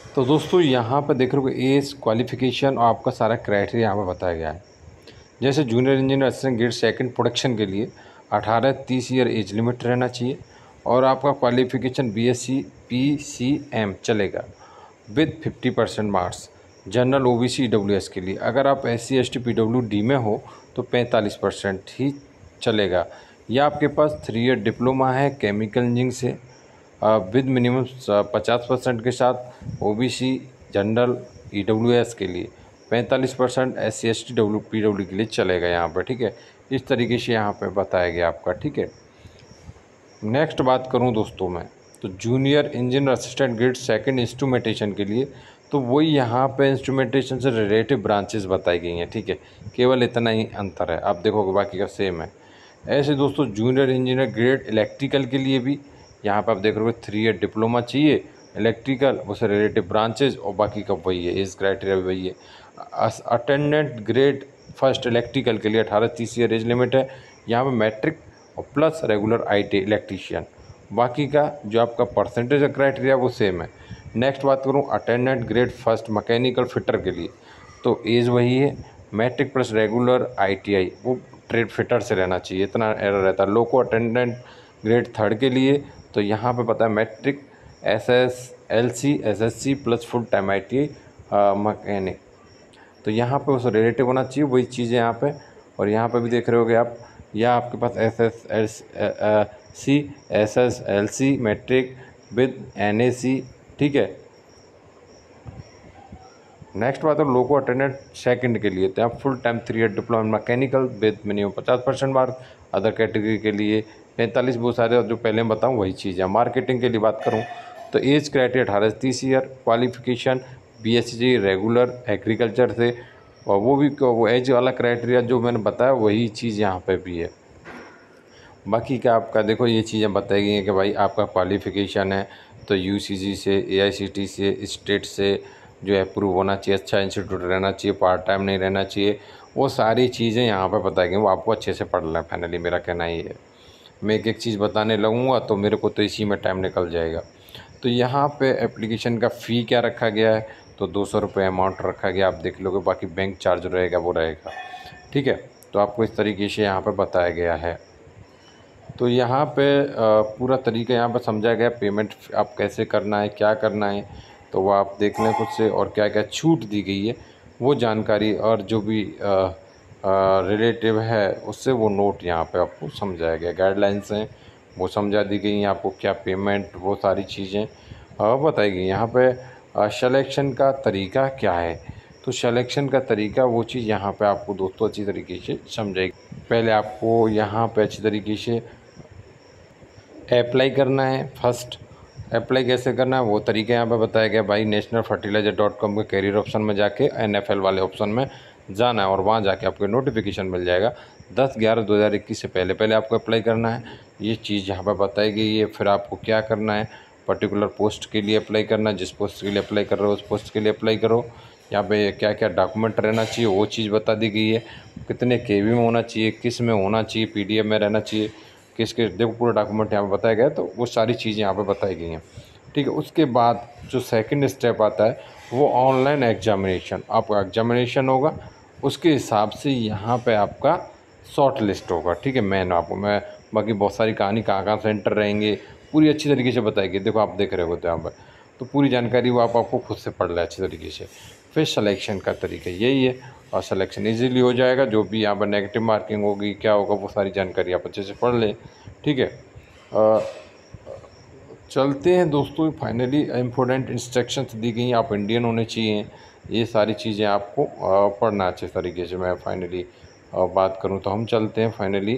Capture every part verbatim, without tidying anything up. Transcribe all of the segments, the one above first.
तो दोस्तों यहाँ पर देख रहे हो एज क्वालिफिकेशन और आपका सारा क्राइटेरिया यहाँ पर बताया गया है। जैसे junior engineer assistant grade second production के लिए अठारह तीस ईयर एज लिमिट रहना चाहिए और आपका क्वालिफिकेशन बीएससी पीसीएम चलेगा with fifty percent marks. General OBC EWS के लिए अगर आप एससी एसटी पीडब्ल्यूडी में हो तो पैंतालीस परसेंट ही चलेगा। या आपके पास थ्री ईयर डिप्लोमा है केमिकल इंजीनियरिंग से विद मिनिमम पचास परसेंट के साथ। ओबीसी जनरल ईडब्ल्यूएस के लिए पैंतालीस percent, S C S T W P W के लिए चलेगा यहाँ पर, ठीक है। इस तरीके से यहाँ पे बताया गया आपका, ठीक है। नेक्स्ट बात करूँ दोस्तों मैं, तो junior engineer assistant grade second instrumentation के लिए तो वही यहाँ पे इंस्ट्रूमेंटेशन से रिलेटिव ब्रांचेस बताई गई हैं, ठीक है। केवल इतना ही अंतर है, आप देखोगे बाकी का सेम है। ऐसे दोस्तों जूनियर इंजीनियर ग्रेड इलेक्ट्रिकल के लिए भी यहाँ पर आप देख रहे हो थ्री ईयर डिप्लोमा चाहिए इलेक्ट्रिकल, उससे रिलेटिव ब्रांचेज और बाकी का वही है, एज क्राइटेरिया भी वही है। अटेंडेंट ग्रेड फर्स्ट इलेक्ट्रिकल के लिए अठारह तीस ईयर एज लिमिट है, यहाँ पे मैट्रिक और प्लस रेगुलर आईटी इलेक्ट्रीशियन। बाकी का जो आपका परसेंटेज क्राइटेरिया वो सेम है। नेक्स्ट बात करूँ attendant grade first mechanical fitter के लिए तो एज वही है, मैट्रिक प्लस रेगुलर आईटीआई, वो ट्रेड फिटर से रहना चाहिए, इतना एरर रहता है। लोको अटेंडेंट ग्रेड थर्ड के लिए तो यहाँ पे पता है matric S S L C S S C plus full time I T I mechanic, तो यहाँ पे उस रिलेटिव होना चाहिए वही चीज़ें यहाँ पे। और यहाँ पे भी देख रहे होगे आप, या आपके पास S S L C S S L C matric with N A C, ठीक है। नेक्स्ट बात है लोको अटेंडेंट सेकंड के लिए तो आप full time three year diploma mechanical with minimum पचास परसेंट मार्क। अदर कैटेगरी के लिए पैंतालीस, वो सारे जो पहले मैं बताऊँ वही चीज़ है। मार्केटिंग के लिए बात करूँ तो एज क्राइटेरिया अठारह से तीस year, qualification BSc regular agriculture से, और वो भी वो एज वाला क्राइटेरिया जो मैंने बताया वही चीज़ यहाँ पे भी है। बाकी का आपका देखो ये चीज़ें बताई गई हैं कि भाई आपका क्वालिफिकेशन है तो यूसीसी से, एआईसीटी से, स्टेट से जो अप्रूव होना चाहिए, अच्छा इंस्टीट्यूट रहना चाहिए, पार्ट टाइम नहीं रहना चाहिए, वो सारी चीज़ें यहाँ पे बताई गई। वो आपको अच्छे से पढ़ लें, फाइनली मेरा कहना ही है। मैं एक एक चीज़ बताने लगूँगा तो मेरे को तो इसी में टाइम निकल जाएगा। तो यहाँ पे एप्लीकेशन का फ़ी क्या रखा गया है, तो दो सौ रुपये अमाउंट रखा गया, आप देख लोगे। बाकी बैंक चार्ज रहेगा वो रहेगा, ठीक है। तो आपको इस तरीके से यहाँ पर बताया गया है। तो यहाँ पे पूरा तरीका यहाँ पर समझा गया, पेमेंट आप कैसे करना है, क्या करना है, तो वो आप देख लें खुद से। और क्या क्या छूट दी गई है वो जानकारी और जो भी रिलेटिव है उससे वो नोट यहाँ पे आपको समझाया गया। गाइडलाइंस हैं वो समझा दी गई हैं आपको, क्या पेमेंट, वो सारी चीज़ें बताई गई। यहाँ पे सिलेक्शन का तरीका क्या है, तो सिलेक्शन का तरीका वो चीज़ यहाँ पे आपको दोस्तों अच्छी तरीके से समझाएगी। पहले आपको यहाँ पे अच्छी तरीके से अप्लाई करना है। फर्स्ट अप्लाई कैसे करना है वो तरीका यहाँ पे बताया गया भाई। नेशनल फर्टिलाइजर डॉट कॉम के कैरियर ऑप्शन में जाके एन एफ एल वाले ऑप्शन में जाना है और वहाँ जाके आपको नोटिफिकेशन मिल जाएगा। दस ग्यारह दो हज़ार इक्कीस से पहले पहले आपको अप्लाई करना है, ये चीज़ यहाँ पर बताई गई है। फिर आपको क्या करना है, पर्टिकुलर पोस्ट के लिए अप्लाई करना है, जिस पोस्ट के लिए अप्लाई कर रहे हो उस पोस्ट के लिए अप्लाई करो। यहाँ पे क्या क्या डॉक्यूमेंट रहना चाहिए वो चीज़ बता दी गई है। कितने के बी में होना चाहिए, किस में होना चाहिए, पी डी एफ में रहना चाहिए, किस किस, देखो पूरा डॉक्यूमेंट यहाँ पे बताया गया है, तो वो सारी चीज़ें यहाँ पे बताई गई हैं, ठीक है। उसके बाद जो सेकंड स्टेप आता है वो ऑनलाइन एग्जामिनेशन, आपका एग्जामिनेशन होगा, उसके हिसाब से यहाँ पे आपका शॉर्ट लिस्ट होगा, ठीक है। मैन आपको मैं बाकी बहुत सारी कहानी कहाँ कहाँ सेंटर रहेंगे पूरी अच्छी तरीके से बताएगी, देखो आप देख रहे होते यहाँ पर, तो पूरी जानकारी वो आप आपको खुद से पढ़ लें अच्छी तरीके से। फिर सिलेक्शन का तरीका यही है और सिलेक्शन इजीली हो जाएगा। जो भी यहाँ पर नेगेटिव मार्किंग होगी क्या होगा वो सारी जानकारी आप अच्छे से पढ़ लें, ठीक है। आ, चलते हैं दोस्तों, फाइनली इम्पोर्टेंट इंस्ट्रक्शंस दी गई हैं, आप इंडियन होने चाहिए, ये सारी चीज़ें आपको पढ़ना अच्छे तरीके से। मैं फाइनली बात करूं तो हम चलते हैं फाइनली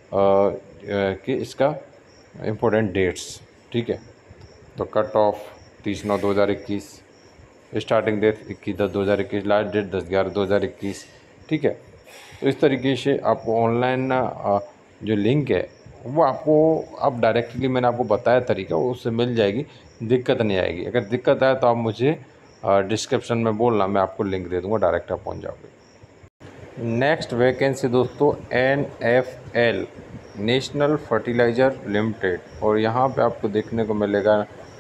कि इसका इम्पोर्टेंट डेट्स, ठीक है। तो कट ऑफ तीस नौ दो हज़ार इक्कीस, स्टार्टिंग डेट इक्कीस दस दो हज़ार इक्कीस, लास्ट डेट दस ग्यारह दो हज़ार इक्कीस, ठीक है। तो इस तरीके से आपको ऑनलाइन जो लिंक है वो आपको अब डायरेक्टली मैंने आपको बताया तरीका उससे मिल जाएगी, दिक्कत नहीं आएगी। अगर दिक्कत आए तो आप मुझे डिस्क्रिप्शन में बोलना, मैं आपको लिंक दे दूँगा, डायरेक्ट आप पहुँच जाओगे। नेक्स्ट वैकेंसी दोस्तों N F L national fertilizer limited, और यहाँ पे आपको देखने को मिलेगा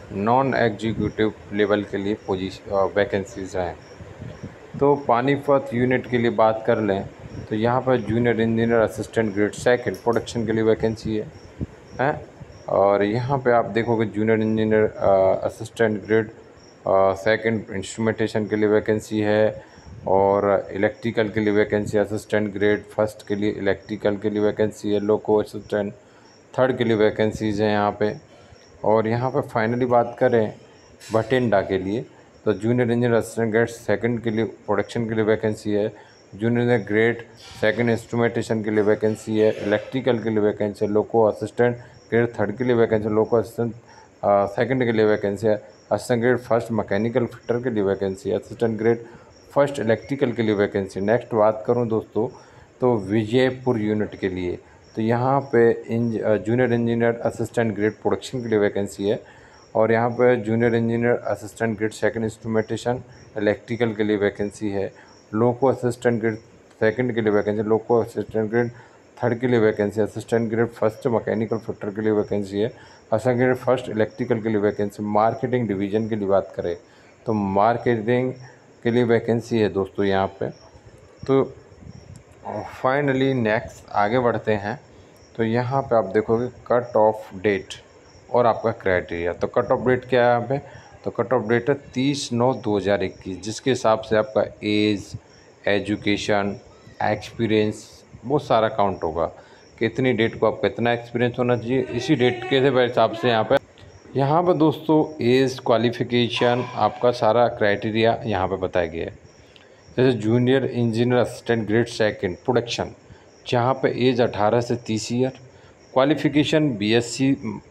नॉन एग्जीक्यूटिव लेवल के लिए पोजीशन वैकेंसीज़ हैं। तो पानीपत यूनिट के लिए बात कर लें तो यहाँ पर junior engineer assistant grade second production के लिए वैकेंसी है हैं और यहाँ पे आप देखोगे junior engineer assistant grade second instrumentation के लिए वैकेंसी है और इलेक्ट्रिकल के लिए वैकेंसी, असिस्टेंट ग्रेड फर्स्ट के लिए इलेक्ट्रिकल के लिए वैकेंसी है, लोको असिस्टेंट थर्ड के लिए वैकेंसीज़ हैं यहाँ पे। और यहाँ पे फाइनली बात करें भटिंडा के लिए तो junior engineer assistant grade second के लिए प्रोडक्शन के लिए वैकेंसी है, जूनियर ग्रेड सेकंड इंस्ट्रूमेंटेशन के लिए वैकेंसी है, इलेक्ट्रिकल के लिए वैकेंसी है, लोको असिस्टेंट ग्रेड थर्ड के लिए वैकेंसी है, लोको असिस्टेंट सेकंड के लिए वैकेंसी है, assistant grade first mechanical fitter के लिए वैकेंसी है, असिस्टेंट ग्रेड फर्स्ट इलेक्ट्रिकल के लिए वैकेंसी। नेक्स्ट बात करूँ दोस्तों तो विजयपुर यूनिट के लिए तो यहाँ पे इंज junior engineer assistant grade production के लिए वैकेंसी है और यहाँ पे junior engineer assistant grade second instrumentation electrical के लिए वैकेंसी है, लोको असिस्टेंट ग्रेड सेकंड के लिए vacancy, loco assistant grade third के लिए vacancy, assistant grade first mechanical fitter के लिए वैकेंसी है, असिस्टेंट ग्रेड फर्स्ट इलेक्ट्रिकल के लिए वैकेंसी। मार्केटिंग डिवीज़न के लिए बात करें तो मार्केटिंग के लिए वैकेंसी है दोस्तों यहाँ पे। तो फाइनली नेक्स्ट आगे बढ़ते हैं तो यहाँ पे आप देखोगे कट ऑफ डेट और आपका क्राइटेरिया। तो कट ऑफ डेट क्या है यहाँ पे, तो कट ऑफ डेट है तीस नौ दो हज़ार इक्कीस, जिसके हिसाब से आपका एज, एजुकेशन, एक्सपीरियंस वो सारा काउंट होगा। कितनी डेट को आपका कितना एक्सपीरियंस होना चाहिए, इसी डेट के हिसाब से यहाँ पे यहाँ पर दोस्तों एज, क्वालिफ़िकेशन, आपका सारा क्राइटेरिया यहाँ पे बताया गया है। जैसे junior engineer assistant grade second production जहाँ पे एज अठारह से तीस year, qualification BSc.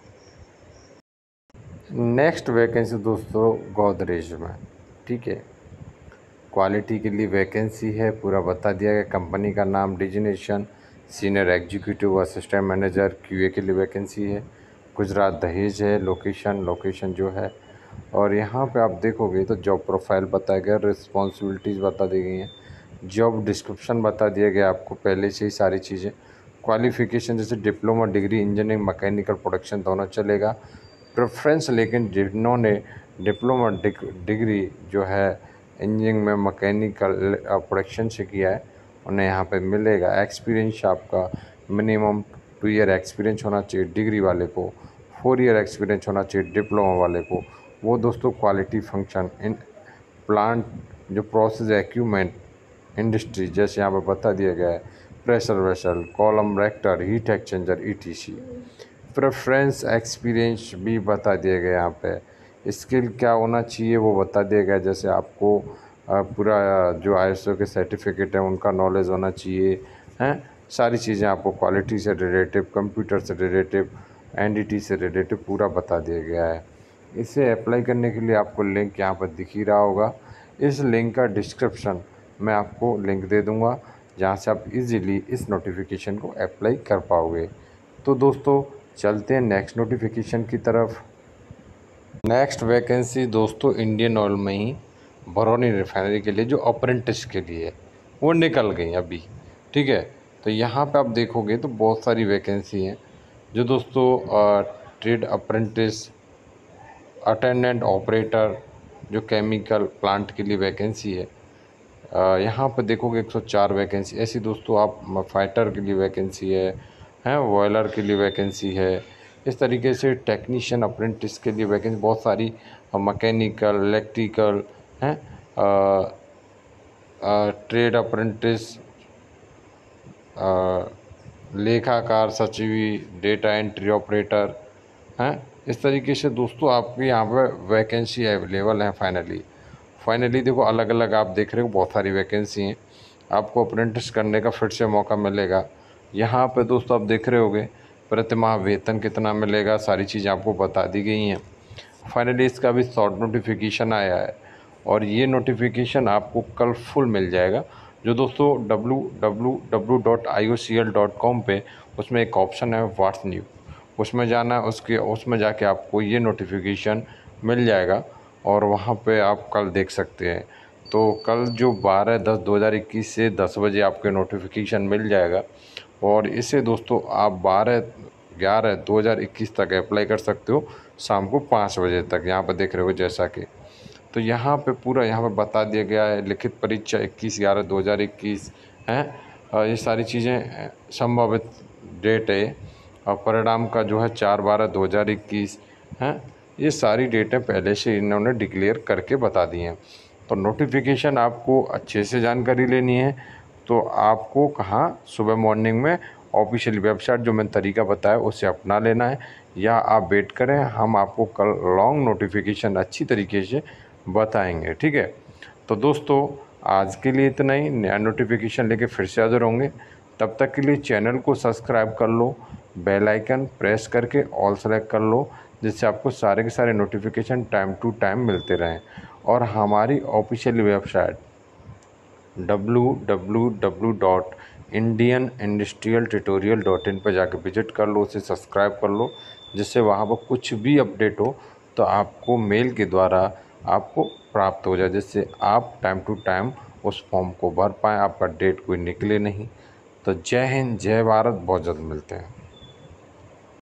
Next vacancy दोस्तों गोदरेज में, ठीक है, क्वालिटी के लिए वैकेंसी है, पूरा बता दिया गया। कंपनी का नाम, designation senior executive assistant manager QA के लिए वैकेंसी है, गुजरात दहेज है लोकेशन लोकेशन जो है। और यहाँ पे आप देखोगे तो जॉब प्रोफाइल बताया गया, रिस्पॉन्सिबिलिटीज़ बता दी गई हैं, जॉब डिस्क्रिप्शन बता दिया गया आपको पहले से ही सारी चीज़ें। क्वालिफ़िकेशन जैसे diploma degree engineering mechanical production दोनों चलेगा, प्रेफरेंस लेकिन जिन्होंने डिप्लोमा डिग्री जो है इंजीनियरिंग में मैकेनिकल प्रोडक्शन से किया है उन्हें यहाँ पे मिलेगा। एक्सपीरियंस आपका मिनिमम टू ईयर एक्सपीरियंस होना चाहिए डिग्री वाले को, फोर ईयर एक्सपीरियंस होना चाहिए डिप्लोमा वाले को। वो दोस्तों क्वालिटी फंक्शन इन प्लांट जो प्रोसेस इक्विपमेंट इंडस्ट्री जैसे यहाँ पर बता दिया गया है, pressure vessel, column reactor, heat exchanger, ETC. Preference experience भी बता दिया गया यहाँ पे। स्किल क्या होना चाहिए वो बता दिया गया, जैसे आपको पूरा जो आई एस ओ के सर्टिफिकेट है उनका नॉलेज होना चाहिए हैं, सारी चीज़ें आपको क्वालिटी से रिलेटिव, कंप्यूटर से रिलेटिव, एनडीटी से रिलेटिव पूरा बता दिया गया है। इसे अप्लाई करने के लिए आपको लिंक यहाँ पर दिख ही रहा होगा, इस लिंक का डिस्क्रिप्शन मैं आपको लिंक दे दूँगा जहाँ से आप इजीली इस नोटिफिकेशन को अप्लाई कर पाओगे। तो दोस्तों चलते हैं नेक्स्ट नोटिफिकेशन की तरफ। नेक्स्ट वैकेंसी दोस्तों इंडियन ऑयल में ही बरौनी रिफाइनरी के लिए जो अप्रेंटिस के लिए वो निकल गई अभी, ठीक है। तो यहाँ पे आप देखोगे तो बहुत सारी वैकेंसी हैं जो दोस्तों ट्रेड अप्रेंटिस, अटेंडेंट ऑपरेटर जो केमिकल प्लांट के लिए वैकेंसी है। यहाँ पर देखोगे एक सौ चार वैकेंसी ऐसी दोस्तों, आप फाइटर के लिए वैकेंसी है हैं, बॉयलर के लिए वैकेंसी है। इस तरीके से टेक्नीशियन अप्रेंटिस के लिए वैकेंसी बहुत सारी, मैकेनिकल, इलेक्ट्रिकल हैं, ट्रेड अप्रेंटिस, लेखाकार, सचिवी, डेटा एंट्री ऑपरेटर हैं। इस तरीके से दोस्तों आपके यहाँ पर वैकेंसी अवेलेबल हैं। फाइनली फाइनली देखो अलग अलग आप देख रहे हो बहुत सारी वैकेंसी हैं, आपको अप्रेंटिस करने का फिर से मौका मिलेगा। यहाँ पे दोस्तों आप देख रहे होगे प्रतिमाह वेतन कितना मिलेगा, सारी चीज़ें आपको बता दी गई हैं। फाइनली इसका भी शॉर्ट नोटिफिकेशन आया है और ये नोटिफिकेशन आपको कल फुल मिल जाएगा, जो दोस्तों W W W dot I O C L dot com पे उसमें एक ऑप्शन है व्हाट्स न्यू, उसमें जाना, उसके उसमें जाके आपको ये नोटिफिकेशन मिल जाएगा और वहाँ पे आप कल देख सकते हैं। तो कल जो बारह दस दो हज़ार इक्कीस से दस बजे आपके नोटिफिकेशन मिल जाएगा और इसे दोस्तों आप बारह ग्यारह दो हज़ार इक्कीस तक अप्लाई कर सकते हो, शाम को पाँच बजे तक। यहाँ पर देख रहे हो जैसा कि, तो यहाँ पे पूरा यहाँ पे बता दिया गया है, लिखित परीक्षा इक्कीस ग्यारह दो हज़ार इक्कीस है, ये सारी चीज़ें संभावित डेट है। और परिणाम का जो है चार बारह दो हज़ार इक्कीस है, ये सारी डेटें पहले से इन्होंने डिक्लेयर करके बता दी हैं। तो नोटिफिकेशन आपको अच्छे से जानकारी लेनी है तो आपको कहाँ सुबह मॉर्निंग में ऑफिशियल वेबसाइट जो मैंने तरीका बताया उसे अपना लेना है, या आप वेट करें, हम आपको कल लॉन्ग नोटिफिकेशन अच्छी तरीके से बताएंगे। ठीक है, तो दोस्तों आज के लिए इतना ही। नया नोटिफिकेशन लेके फिर से हाजिर होंगे, तब तक के लिए चैनल को सब्सक्राइब कर लो, बेल आइकन प्रेस करके ऑल सेलेक्ट कर लो, जिससे आपको सारे के सारे नोटिफिकेशन टाइम टू टाइम मिलते रहें। और हमारी official website W W W dot Indian industrial tutorial dot in पर जाकर विजिट कर लो, उसे सब्सक्राइब कर लो, जिससे वहाँ पर कुछ भी अपडेट हो तो आपको मेल के द्वारा आपको प्राप्त हो जाए, जिससे आप टाइम टू टाइम उस फॉर्म को भर पाएँ, आपका डेट कोई निकले नहीं। तो जय हिंद, जय भारत, बहुत जल्द मिलते हैं।